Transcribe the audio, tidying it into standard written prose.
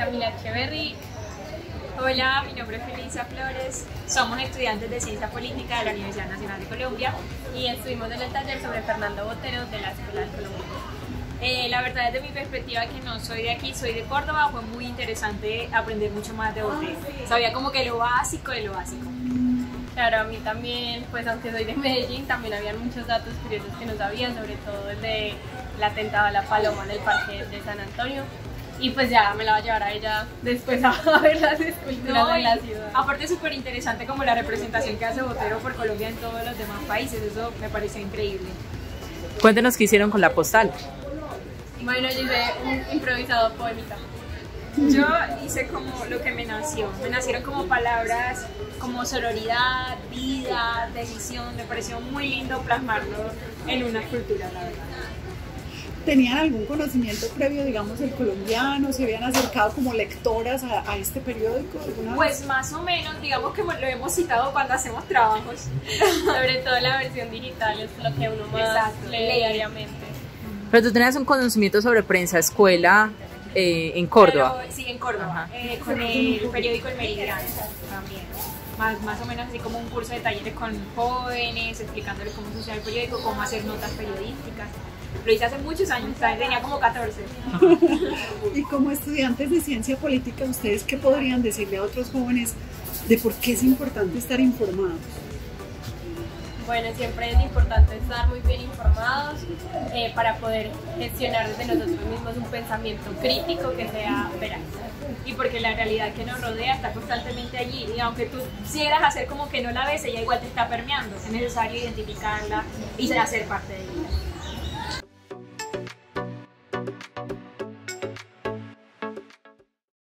Camila Echeverry. Hola, mi nombre es Felisa Flores, somos estudiantes de Ciencia Política de la Universidad Nacional de Colombia Y estuvimos en el taller sobre Fernando Botero de la Escuela del Colombia. La verdad, desde mi perspectiva, que no soy de aquí, soy de Córdoba, fue muy interesante aprender mucho más de Botero. Sabía como que lo básico de lo básico. Claro, a mí también, pues aunque soy de Medellín, también habían muchos datos curiosos que no sabía, sobre todo el de el atentado a la paloma en el parque de San Antonio. Y pues ya me la va a llevar a ella después a ver las esculturas de la ciudad. Aparte es súper interesante como la representación que hace Botero por Colombia en todos los demás países, eso me pareció increíble. Cuéntenos qué hicieron con la postal. Bueno, yo hice un improvisado poémica. Yo hice como lo que me nacieron como palabras como sororidad, vida, decisión, me pareció muy lindo plasmarlo en una escultura, la verdad. ¿Tenían algún conocimiento previo, digamos, del colombiano? ¿Se habían acercado como lectoras a este periódico alguna vez? Pues más o menos, digamos que lo hemos citado cuando hacemos trabajos. Sobre todo la versión digital es lo que uno más lee diariamente. Pero tú tenías un conocimiento sobre prensa escuela en Córdoba. Pero, sí, en Córdoba, con el periódico El Meridiano también. Más o menos así como un curso de talleres con jóvenes, explicándoles cómo funciona el periódico, cómo hacer notas periodísticas. Lo hice hace muchos años, tenía como 14. Y como estudiantes de ciencia política, ¿ustedes qué podrían decirle a otros jóvenes de por qué es importante estar informados? Bueno, siempre es importante estar muy bien informados para poder gestionar desde nosotros mismos un pensamiento crítico que sea veraz. Y porque la realidad que nos rodea está constantemente allí, y aunque tú quieras hacer como que no la ves, ella igual te está permeando. Es necesario identificarla y hacer parte de ella.